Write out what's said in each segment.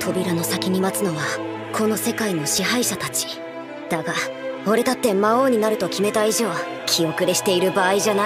扉の先に待つのはこの世界の支配者たちだが、俺だって魔王になると決めた以上気遅れしている場合じゃない。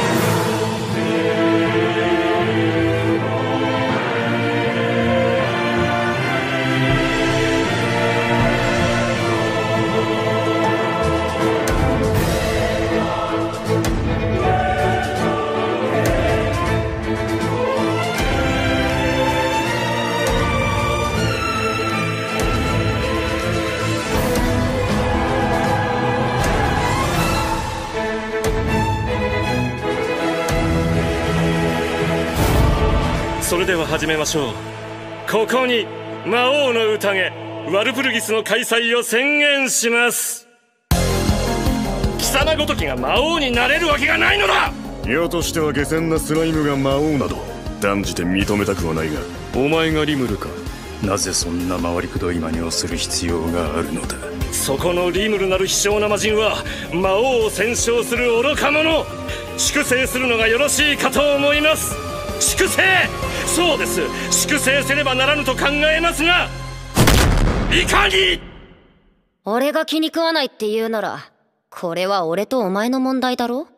それでは始めましょう。ここに魔王の宴ワルプルギスの開催を宣言します。貴様ごときが魔王になれるわけがないのだ。 世としては下賤なスライムが魔王など断じて認めたくはないが、お前がリムルか。なぜそんな回りくどい真似をする必要があるのだ。 そこのリムルなる卑怯な魔人は魔王を戦勝する愚か者。粛清するのがよろしいかと思います。粛清、そうです、粛清せねばならぬと考えますが、いかに。 俺が気に食わないって言うなら、これは俺とお前の問題だろ。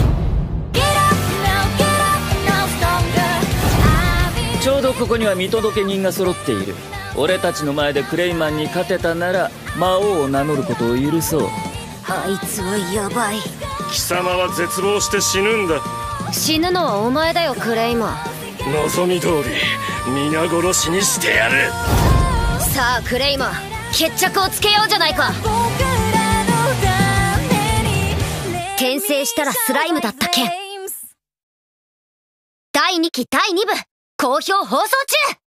ちょうどここには見届け人が揃っている。俺たちの前でクレイマンに勝てたなら魔王を名乗ることを許そう。 あいつはヤバい。 貴様は絶望して死ぬんだ。 死ぬのはお前だよクレイマン。 望み通り皆殺しにしてやる。 さあクレイマン、決着をつけようじゃないか。転生したらスライムだった件第2期第2部好評放送中。